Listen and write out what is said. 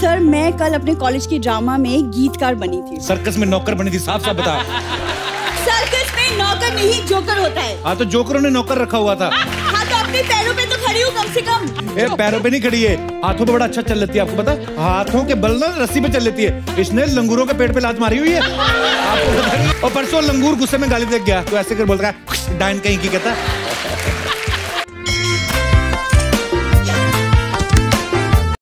Sir मैं कल अपने कॉलेज की ड्रामा में गीतकार बनी थी। सर्कस में नौकर बनी थी, साफ साफ बता। सर्कस में नौकर नहीं जोकर होता है। हाँ तो जोकरों ने नौकर रखा हुआ था। हाँ तो अपने पैरों पे तो खड़ी हूँ कम से कम। ए पैरों पे नहीं खड़ी है, हाथों पे बड़ा अच्छा चल लेती है, आपको पता? हाथों के बल ना रस्सी पे चल लेती है। इसने लंगूरों के पेट पे लात मारी हुई है, आपको पता नहीं? और परसों लंगूर गुस्से में गाली दे गया तो ऐसे कर बोलता है डाइन कहीं की कहता है।